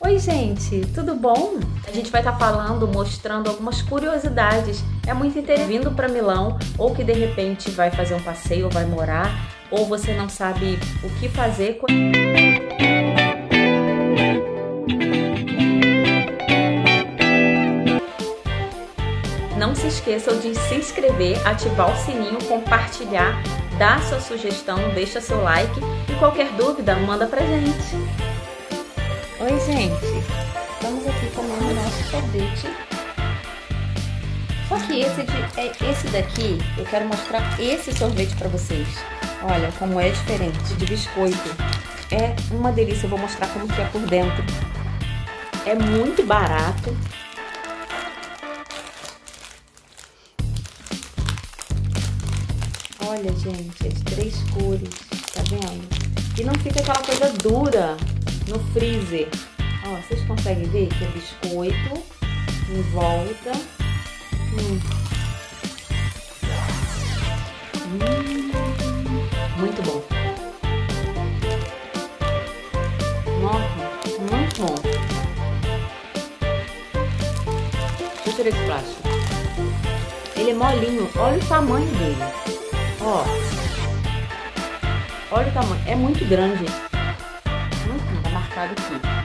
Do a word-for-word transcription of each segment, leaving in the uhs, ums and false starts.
Oi gente, tudo bom? A gente vai estar falando, mostrando algumas curiosidades. É muito interessante vindo para Milão, ou que de repente vai fazer um passeio, ou vai morar, ou você não sabe o que fazer. Não se esqueçam de se inscrever, ativar o sininho, compartilhar, dar sua sugestão, deixa seu like e qualquer dúvida manda pra gente. Oi gente, estamos aqui comendo nosso sorvete. Só que esse, de, esse daqui, eu quero mostrar esse sorvete pra vocês. Olha como é diferente, de biscoito. É uma delícia, eu vou mostrar como que é por dentro. É muito barato. Olha gente, é de três cores, tá vendo? E não fica aquela coisa dura no freezer. Ó, vocês conseguem ver que é biscoito em volta. Hum. Hum. Muito bom. Nossa, muito bom. Deixa eu tirar esse plástico. Ele é molinho, olha o tamanho dele. Ó, olha o tamanho, é muito grande. Hum, tá marcado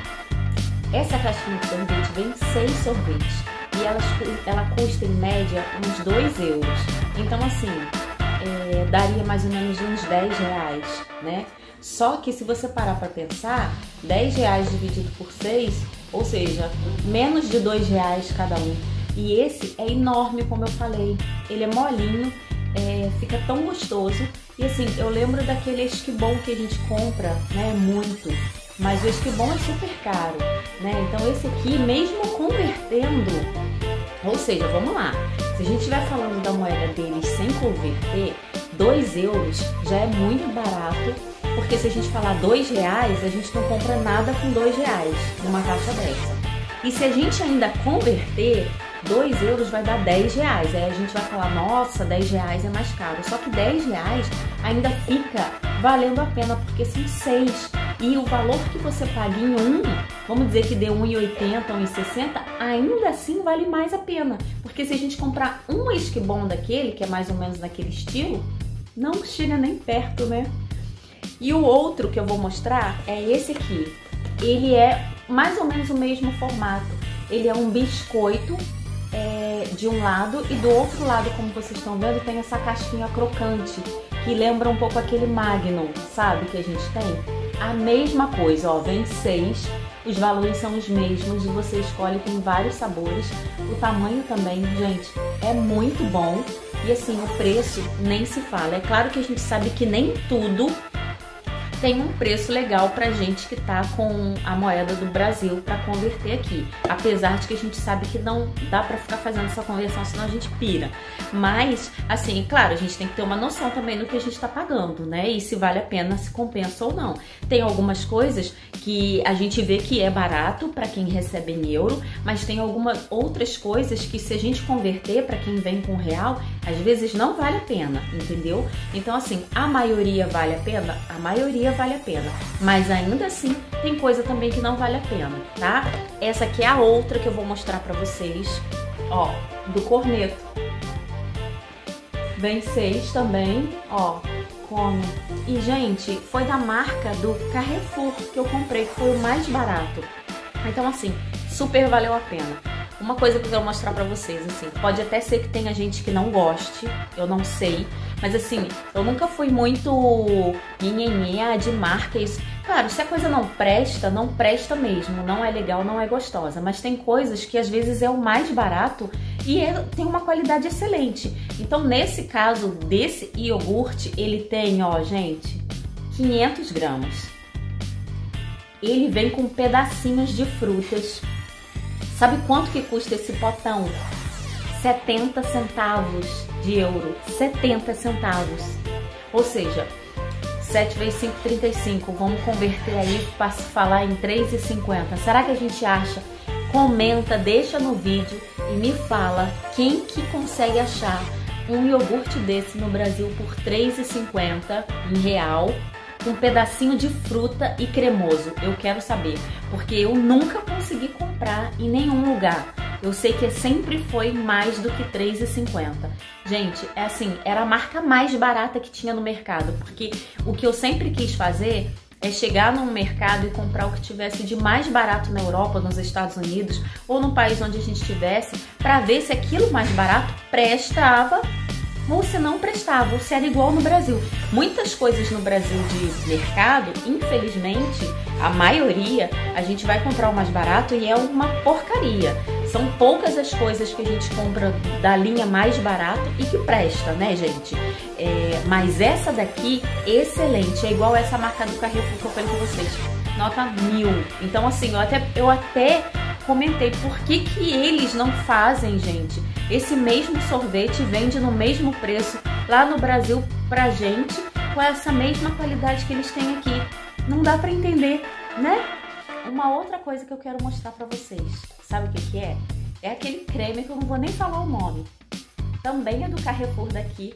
aqui. Essa caixinha de sorvete vem seis sorvetes e ela, ela custa em média uns dois euros. Então assim, é, daria mais ou menos uns dez reais, né? Só que se você parar para pensar, dez reais dividido por seis, ou seja, menos de dois reais cada um. E esse é enorme, como eu falei, ele é molinho. É, fica tão gostoso. E assim, eu lembro daquele esquibom que a gente compra, né, muito, mas o esquibom é super caro, né? Então esse aqui, mesmo convertendo, ou seja, vamos lá, se a gente estiver falando da moeda deles sem converter, dois euros já é muito barato, porque se a gente falar dois reais, a gente não compra nada com dois reais numa caixa dessa. E se a gente ainda converter, dois euros vai dar dez reais. Aí a gente vai falar, nossa, dez reais é mais caro. Só que dez reais ainda fica valendo a pena, porque são seis. E o valor que você paga em um, vamos dizer que dê um e oitenta, um e sessenta, ainda assim vale mais a pena. Porque se a gente comprar um esquibom daquele, que é mais ou menos naquele estilo, não chega nem perto, né? E o outro que eu vou mostrar é esse aqui. Ele é mais ou menos o mesmo formato. Ele é um biscoito é, de um lado e do outro lado, como vocês estão vendo, tem essa casquinha crocante que lembra um pouco aquele Magnum, sabe, que a gente tem? A mesma coisa, ó, vem seis, os valores são os mesmos e você escolhe, tem vários sabores. O tamanho também, gente, é muito bom e assim, o preço nem se fala. É claro que a gente sabe que nem tudo tem um preço legal pra gente que tá com a moeda do Brasil pra converter aqui. Apesar de que a gente sabe que não dá pra ficar fazendo essa conversão, senão a gente pira. Mas, assim, claro, a gente tem que ter uma noção também do que a gente tá pagando, né? E se vale a pena, se compensa ou não. Tem algumas coisas que a gente vê que é barato pra quem recebe em euro, mas tem algumas outras coisas que se a gente converter pra quem vem com real, às vezes não vale a pena, entendeu? Então, assim, a maioria vale a pena? A maioria vale a pena, mas ainda assim tem coisa também que não vale a pena, tá? Essa aqui é a outra que eu vou mostrar pra vocês, ó, do corneto. Vem seis também, ó, come. E, gente, foi da marca do Carrefour que eu comprei, que foi o mais barato. Então, assim, super valeu a pena. Uma coisa que eu quero mostrar pra vocês, assim, pode até ser que tenha gente que não goste, eu não sei, mas assim, eu nunca fui muito nhenhenhê de marca, isso. Claro, se a coisa não presta, não presta mesmo, não é legal, não é gostosa, mas tem coisas que às vezes é o mais barato e é, tem uma qualidade excelente. Então, nesse caso desse iogurte, ele tem, ó, gente, quinhentos gramas. Ele vem com pedacinhos de frutas. Sabe quanto que custa esse potão? setenta centavos de euro. setenta centavos. Ou seja, sete vezes cinco, trinta e cinco. Vamos converter aí para se falar em três e cinquenta. Será que a gente acha? Comenta, deixa no vídeo e me fala quem que consegue achar um iogurte desse no Brasil por três e cinquenta em real, com um pedacinho de fruta e cremoso. Eu quero saber, porque eu nunca consegui comprar em nenhum lugar. Eu sei que sempre foi mais do que três reais e cinquenta centavos. Gente, é assim, era a marca mais barata que tinha no mercado, porque o que eu sempre quis fazer é chegar num mercado e comprar o que tivesse de mais barato na Europa, nos Estados Unidos ou no país onde a gente estivesse, para ver se aquilo mais barato prestava ou se não prestava, ou se era igual no Brasil. Muitas coisas no Brasil de mercado, infelizmente, a maioria, a gente vai comprar o mais barato e é uma porcaria. São poucas as coisas que a gente compra da linha mais barato e que presta, né, gente? É, mas essa daqui, excelente. É igual essa marca do Carrefour que eu falei com vocês. Nota mil. Então, assim, eu até, eu até comentei por que que eles não fazem, gente, esse mesmo sorvete vende no mesmo preço lá no Brasil pra gente, com essa mesma qualidade que eles têm aqui. Não dá pra entender, né? Uma outra coisa que eu quero mostrar pra vocês, sabe o que que é? É aquele creme que eu não vou nem falar o nome. Também é do Carrefour daqui,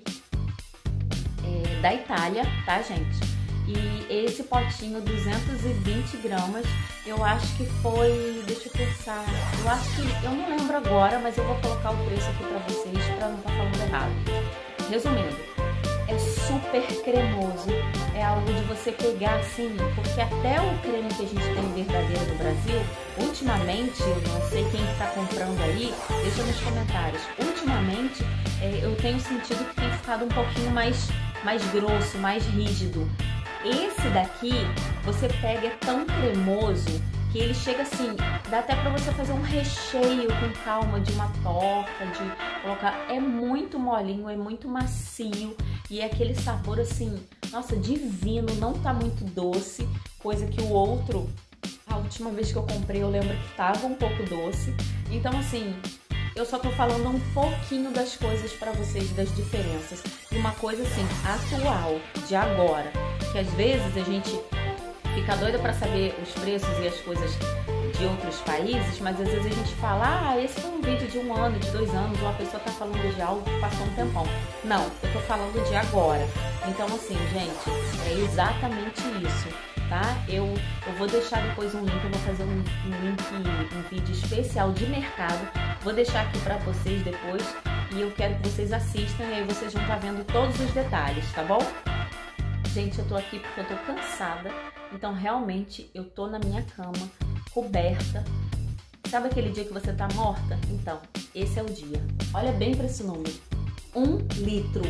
é, da Itália, tá, gente? E esse potinho, duzentos e vinte gramas, eu acho que foi, deixa eu pensar, eu acho que, eu não lembro agora, mas eu vou colocar o preço aqui pra vocês, pra não estar falando errado. Resumindo, é super cremoso, é algo de você pegar assim, porque até o creme que a gente tem verdadeiro no Brasil, ultimamente, eu não sei quem está comprando aí, deixa nos comentários, ultimamente é, eu tenho sentido que tem ficado um pouquinho mais, mais grosso, mais rígido. Esse daqui, você pega, é tão cremoso que ele chega assim, dá até pra você fazer um recheio com calma de uma torta, de colocar, é muito molinho, é muito macio e é aquele sabor assim, nossa, divino, não tá muito doce, coisa que o outro, a última vez que eu comprei eu lembro que tava um pouco doce, então assim, eu só tô falando um pouquinho das coisas pra vocês, das diferenças, e uma coisa assim, atual, de agora, que às vezes a gente fica doida para saber os preços e as coisas de outros países, mas às vezes a gente fala, ah, esse foi um vídeo de um ano, de dois anos, ou a pessoa tá falando de algo que passou um tempão. Não, eu tô falando de agora. Então assim, gente, é exatamente isso, tá? Eu, eu vou deixar depois um link, eu vou fazer um, um link, um vídeo especial de mercado, vou deixar aqui para vocês depois, e eu quero que vocês assistam, e aí vocês vão estar vendo todos os detalhes, tá bom? Gente, eu tô aqui porque eu tô cansada, então realmente eu tô na minha cama, coberta. Sabe aquele dia que você tá morta? Então, esse é o dia. Olha bem para esse número. Um litro.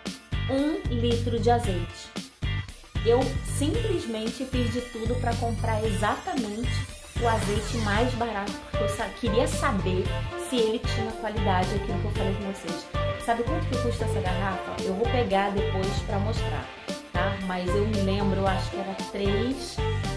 Um litro de azeite. Eu simplesmente fiz de tudo para comprar exatamente o azeite mais barato, porque eu queria saber se ele tinha qualidade, aquilo que eu falei com vocês. Sabe quanto que custa essa garrafa? Eu vou pegar depois para mostrar. Tá? Mas eu me lembro, eu acho que era três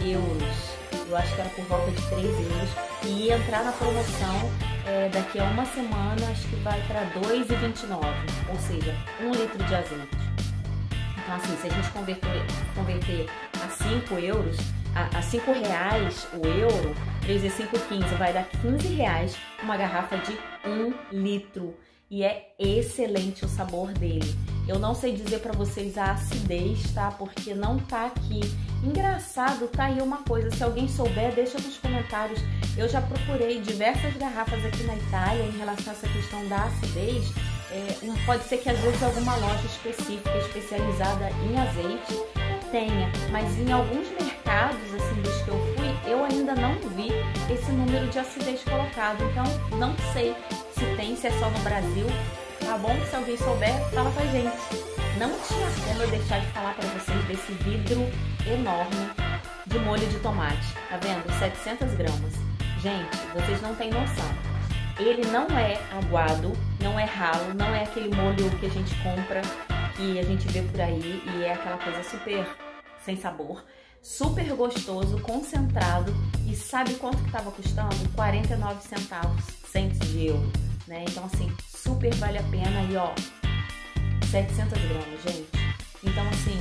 euros, eu acho que era por volta de três euros, e ia entrar na promoção é, daqui a uma semana, acho que vai para dois reais e vinte e nove centavos, ou seja, um litro de azeite. Então assim, se a gente converter, converter a cinco euros, a, a cinco reais o euro, três vezes cinco, quinze, vai dar quinze reais uma garrafa de um litro. E é excelente o sabor dele. Eu não sei dizer pra vocês a acidez, tá? Porque não tá aqui. Engraçado, tá aí uma coisa. Se alguém souber, deixa nos comentários. Eu já procurei diversas garrafas aqui na Itália em relação a essa questão da acidez. É, pode ser que às vezes alguma loja específica, especializada em azeite, tenha. Mas em alguns mercados, assim, dos que eu fui, eu ainda não vi esse número de acidez colocado. Então, não sei se tem, se é só no Brasil, tá bom? Se alguém souber, fala pra gente. Não tinha como eu deixar de falar pra vocês desse vidro enorme de molho de tomate, tá vendo? setecentas gramas. Gente, vocês não têm noção. Ele não é aguado, não é ralo, não é aquele molho que a gente compra, que a gente vê por aí e é aquela coisa super sem sabor. Super gostoso, concentrado. E sabe quanto que tava custando? quarenta e nove centavos, centes de euro, né? Então assim, super vale a pena. E ó, setecentas gramas, gente. Então assim,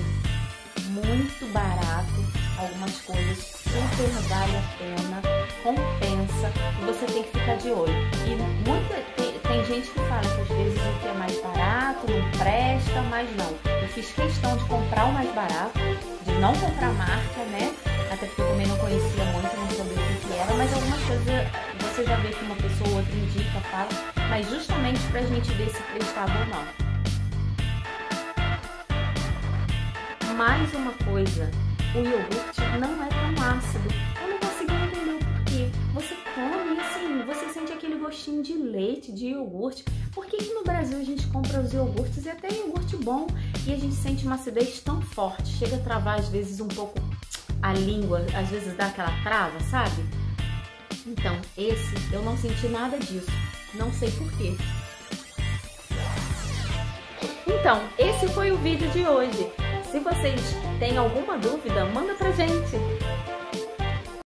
muito barato, algumas coisas super vale a pena, compensa, e você tem que ficar de olho. E muita, tem, tem gente que fala que às vezes o que é mais barato não presta, mas não. Eu fiz questão de comprar o mais barato, de não comprar marca, né? Até porque eu também não conhecia muito, não sabia o que era, mas algumas coisas você já vê que uma pessoa ou outra indica, fala, mas justamente pra gente ver se prestava ou não. Mais uma coisa, o iogurte não é tão ácido. Eu não consegui entender o porquê. Você come assim, você sente aquele gostinho de leite, de iogurte. Por que que no Brasil a gente compra os iogurtes e até iogurte bom e a gente sente uma acidez tão forte? Chega a travar às vezes um pouco a língua, às vezes dá aquela trava, sabe? Então, esse eu não senti nada disso. Não sei porquê. Então, esse foi o vídeo de hoje. Se vocês têm alguma dúvida, manda pra gente.